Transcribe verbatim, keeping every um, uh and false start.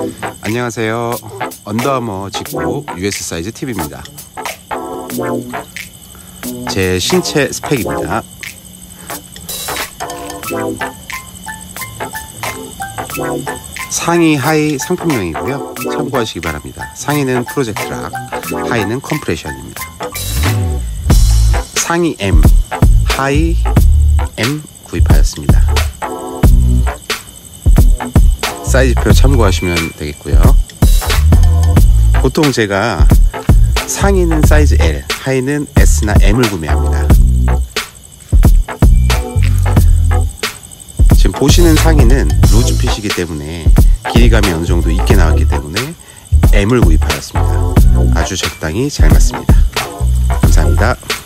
안녕하세요. 언더아머 직구 유에스 사이즈 팁입니다. 제 신체 스펙입니다. 상의 하의 상품명이고요. 참고하시기 바랍니다. 상의는 프로젝트락, 하의는 컴프레션입니다. 상의 M, 하의 M 구입하였습니다. 사이즈표 참고하시면 되겠고요. 보통 제가 상의는 사이즈 L, 하의는 S나 M을 구매합니다. 지금 보시는 상의는 루즈핏이기 때문에 길이감이 어느 정도 있게 나왔기 때문에 M을 구입하였습니다. 아주 적당히 잘 맞습니다. 감사합니다.